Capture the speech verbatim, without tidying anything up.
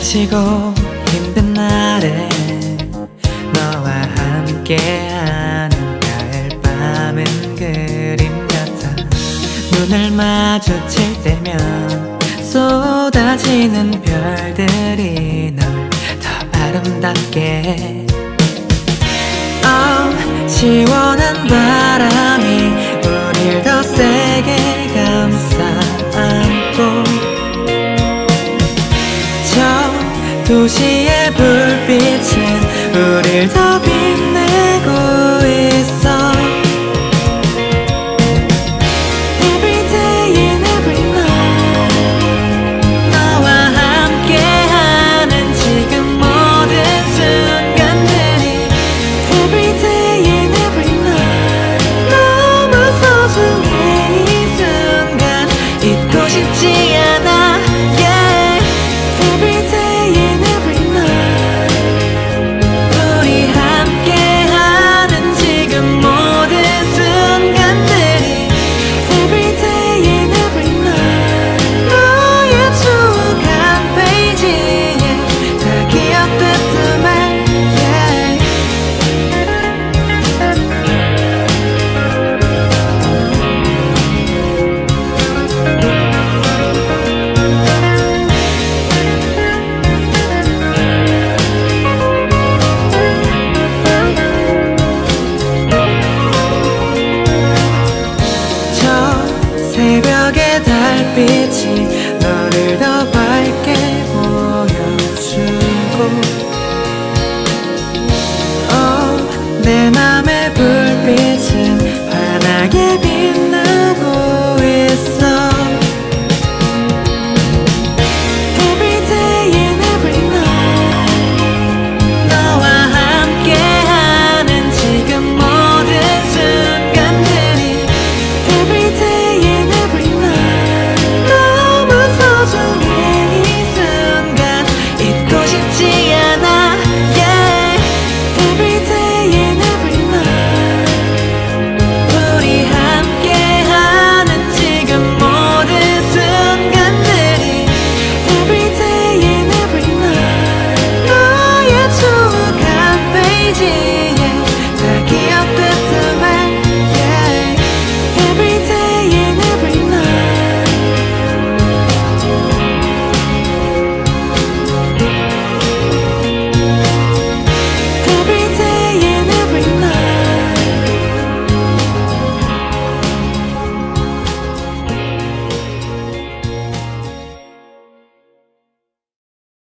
지치고 힘든 날에 너와 함께하는 가을 밤은 그림 같아. 눈을 마주칠 때면 쏟아지는 별들이 널 더 아름답게 해. oh, 시원한 바람이 우릴 더 세게 감싸 안고, 저 도시의 불빛은 우릴 더 빛내고 있어. Every day and every night 너와 함께하는 지금 모든 순간들이 Every day and every night 너무 소중해. 이 순간 잊고 싶지 않아. yeah. Every day and every night 우리 함께하는 지금 모든 순간들이 Every day and every night 너의 추억 한 페이지에 다 기억됐음에 yeah. 저 새벽의 달빛이